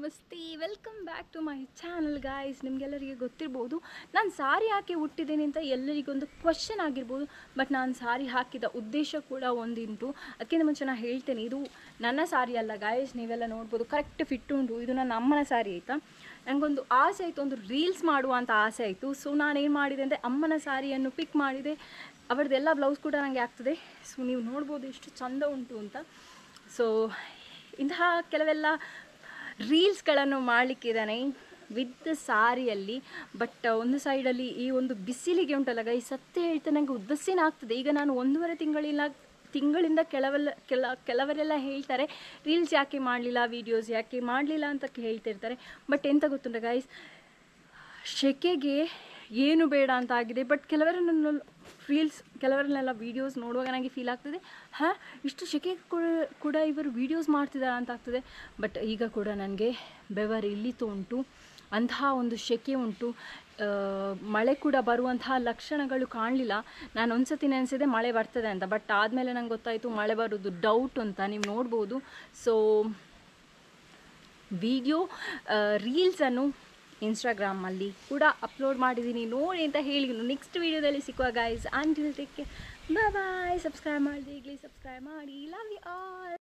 ನಮಸ್ತೆ, welcome back to my channel guys. ನಿಮಗೆಲ್ಲರಿಗೆ ಗೊತ್ತಿರ್ಬೋದು ನಾನು ಸಾರಿ ಹಾಕಿ ಹುಟ್ಟಿದ್ದೀನಿ ಅಂತ ಎಲ್ಲರಿಗೊಂದು ಕ್ವಶನ್ ಆಗಿರ್ಬೋದು. ಬಟ್ ನಾನು ಸಾರಿ ಹಾಕಿದ ಉದ್ದೇಶ ಕೂಡ ಒಂದುಂಟು. ಅದಕ್ಕಿಂತ ಮುಂಚೆ ನಾನು ಹೇಳ್ತೇನೆ, ಇದು ನನ್ನ ಸಾರಿ ಅಲ್ಲ ಗಾಯ್ಸ್. ನೀವೆಲ್ಲ ನೋಡ್ಬೋದು, ಕರೆಕ್ಟ್ ಫಿಟ್ ಉಂಟು. ಇದು ನನ್ನ ಅಮ್ಮನ ಸಾರಿ ಆಯಿತಾ. ನನಗೊಂದು ಆಸೆ ಆಯಿತು, ಒಂದು ರೀಲ್ಸ್ ಮಾಡುವಂಥ ಆಸೆ ಆಯಿತು. ಸೊ ನಾನೇನು ಮಾಡಿದೆ ಅಂದರೆ ಅಮ್ಮನ ಸಾರಿಯನ್ನು ಪಿಕ್ ಮಾಡಿದೆ. ಅವರದ್ದೆಲ್ಲ ಬ್ಲೌಸ್ ಕೂಡ ನನಗೆ ಆಗ್ತದೆ. ಸೊ ನೀವು ನೋಡ್ಬೋದು ಎಷ್ಟು ಚಂದ ಉಂಟು ಅಂತ. ಸೊ ಇಂತಹ ಕೆಲವೆಲ್ಲ ರೀಲ್ಸ್ಗಳನ್ನು ಮಾಡಲಿಕ್ಕಿದ್ದಾನೆ ವಿತ್ ಸಾರಿಯಲ್ಲಿ. ಬಟ್ ಒಂದು ಸೈಡಲ್ಲಿ ಈ ಒಂದು ಬಿಸಿಲಿಗೆ ಉಂಟಲ್ಲ ಗೈ, ಸತ್ಯ ಹೇಳ್ತೇನೆ ನನಗೆ ಉದಾಸೀನ ಆಗ್ತದೆ. ಈಗ ನಾನು 1.5 ತಿಂಗಳಿಂದ ಕೆಲವರೆಲ್ಲ ಹೇಳ್ತಾರೆ ರೀಲ್ಸ್ ಯಾಕೆ ಮಾಡಲಿಲ್ಲ, ವೀಡಿಯೋಸ್ ಯಾಕೆ ಮಾಡಲಿಲ್ಲ ಅಂತ ಹೇಳ್ತಿರ್ತಾರೆ. ಬಟ್ ಎಂತ ಗೊತ್ತುಂಟ ಗೈಸ್, ಶೆಕೆಗೆ ಏನು ಬೇಡ ಅಂತ ಆಗಿದೆ. ಬಟ್ ಕೆಲವರನ್ನೆಲ್ಲ ವೀಡಿಯೋಸ್ ನೋಡುವಾಗ ನನಗೆ ಫೀಲ್ ಆಗ್ತದೆ, ಇಷ್ಟು ಶೆಕೆ ಕೂಡ ಇವರು ವೀಡಿಯೋಸ್ ಮಾಡ್ತಿದ್ದಾರೆ ಅಂತ ಆಗ್ತದೆ. ಬಟ್ ಈಗ ಕೂಡ ನನಗೆ ಬೆವರು ಇಳಿತು ಉಂಟು, ಅಂತಹ ಒಂದು ಶೆಕೆ ಉಂಟು. ಮಳೆ ಕೂಡ ಬರುವಂತಹ ಲಕ್ಷಣಗಳು ಕಾಣಲಿಲ್ಲ. ನಾನು ಒಂದು ಸತಿ ನೆನೆಸಿದೆ ಮಳೆ ಬರ್ತದೆ ಅಂತ, ಬಟ್ ಆದಮೇಲೆ ನಂಗೆ ಗೊತ್ತಾಯಿತು ಮಳೆ ಬರೋದು ಡೌಟ್ ಅಂತ. ನೀವು ನೋಡ್ಬೋದು. ಸೊ ರೀಲ್ಸನ್ನು ಇನ್ಸ್ಟಾಗ್ರಾಮಲ್ಲಿ ಕೂಡ ಅಪ್ಲೋಡ್ ಮಾಡಿದ್ದೀನಿ, ನೋಡಿ ಅಂತ ಹೇಳಿ. ನೆಕ್ಸ್ಟ್ ವೀಡಿಯೋದಲ್ಲಿ ಸಿಕ್ಕುವ guys. Until take care, bye. Subscribe ಮಾಡಿದೆ ಈಗಲೇ ಸಬ್ಸ್ಕ್ರೈಬ್ ಮಾಡಿ. Love you all.